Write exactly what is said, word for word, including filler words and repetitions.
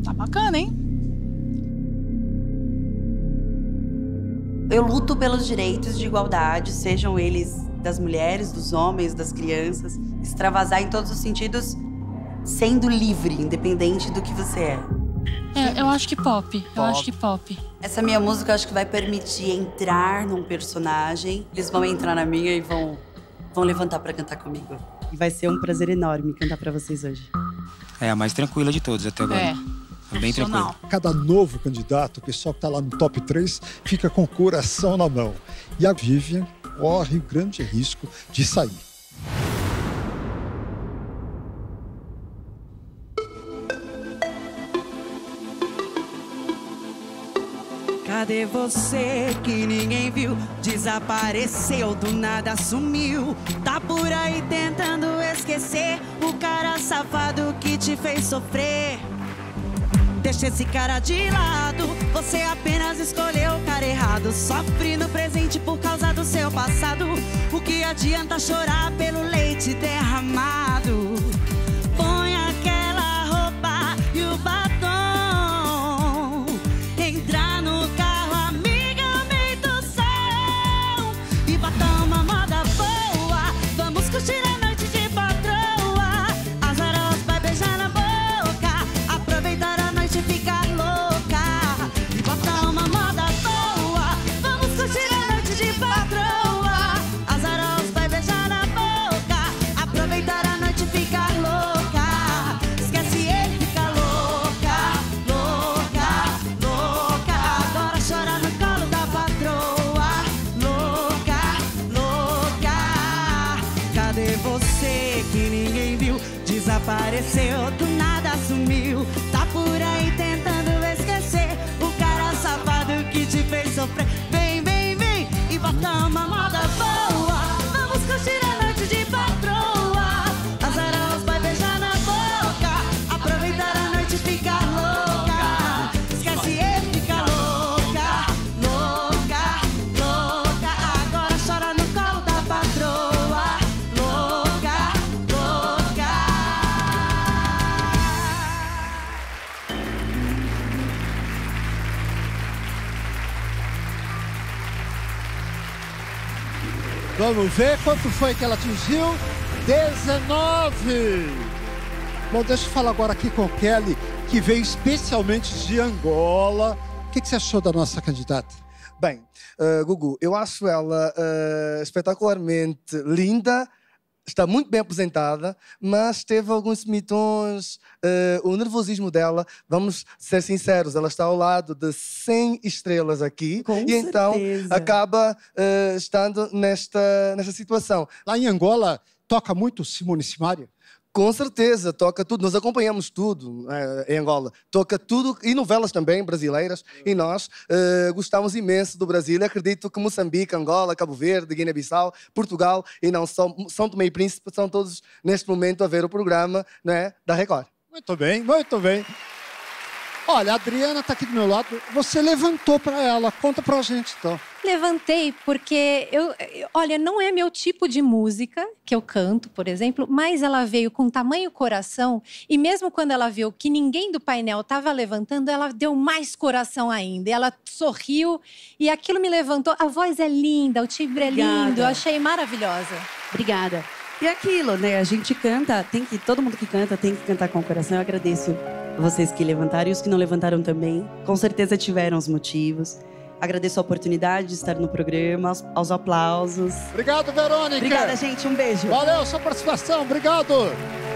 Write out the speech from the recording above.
Tá bacana, hein? Eu luto pelos direitos de igualdade, sejam eles das mulheres, dos homens, das crianças. Extravasar em todos os sentidos, sendo livre, independente do que você é. É, eu acho que pop. Eu Pop. acho que pop. Essa minha música, eu acho que vai permitir entrar num personagem. Eles vão entrar na minha e vão, vão levantar pra cantar comigo. E vai ser um prazer enorme cantar pra vocês hoje. É a mais tranquila de todos até agora. É. É bem tranquilo. Cada novo candidato, o pessoal que tá lá no top três, fica com o coração na mão. E a Vivian corre o grande risco de sair. Cadê você que ninguém viu? Desapareceu, do nada sumiu. Tá por aí tentando esquecer o cara safado que te fez sofrer. Deixa esse cara de lado, você apenas escolheu o cara errado. Sofre no presente por causa do seu passado. O que adianta chorar pelo leite derramado? Põe aquela roupa e o batom. Entrar no carro, amiga, aumenta o som. E batom uma moda boa, vamos curtir a noite de patroa. As varolas vai beijar na boca, aproveitar a noite e ficar louca. E botar uma moda boa, vamos curtir a noite de patroa. As varolas vai beijar na boca, aproveitar a noite e ficar louca. Esquece ele, fica louca, louca, louca. Agora chora no colo da patroa. Louca, louca. Cadê você que ninguém viu? Desapareceu, do nada sumiu. Tá por aí tentando esquecer o cara safado que te fez sofrer. Vem, vem, vem e bota uma moda boa. Vamos curtir a noite de patroa. As varolas vai beijar na boca, aproveitar a noite e ficar louca. Esquece ele, fica louca, louca, louca. Agora chora no colo da patroa. Louca, louca. Vamos ver quanto foi que ela atingiu. dezenove! Bom, deixa eu falar agora aqui com a Kelly, que veio especialmente de Angola. O que, que você achou da nossa candidata? Bem, uh, Gugu, eu acho ela uh, espetacularmente linda, está muito bem apresentada, mas teve alguns mitons, uh, o nervosismo dela, vamos ser sinceros, ela está ao lado de cem estrelas aqui. Com e então certeza. acaba uh, estando nesta, nesta situação. Lá em Angola, toca muito Simone Simaria? Com certeza, toca tudo. Nós acompanhamos tudo eh, em Angola. Toca tudo, e novelas também brasileiras. E nós eh, gostamos imenso do Brasil. Acredito que Moçambique, Angola, Cabo Verde, Guiné-Bissau, Portugal e não só São Tomé e Príncipe são todos neste momento a ver o programa, né, da Record. Muito bem, muito bem. Olha, a Adriana está aqui do meu lado. Você levantou para ela. Conta pra gente, então. Levantei porque, eu, eu- olha, não é meu tipo de música que eu canto, por exemplo, mas ela veio com tamanho coração e mesmo quando ela viu que ninguém do painel estava levantando, ela deu mais coração ainda. E ela sorriu e aquilo me levantou. A voz é linda, o timbre é Obrigada. lindo, eu achei maravilhosa. Obrigada. E aquilo, né? A gente canta, tem que, todo mundo que canta tem que cantar com o coração. Eu agradeço a vocês que levantaram e os que não levantaram também. Com certeza tiveram os motivos. Agradeço a oportunidade de estar no programa, aos, aos aplausos. Obrigado, Verônica. Obrigada, gente. Um beijo. Valeu, sua participação. Obrigado.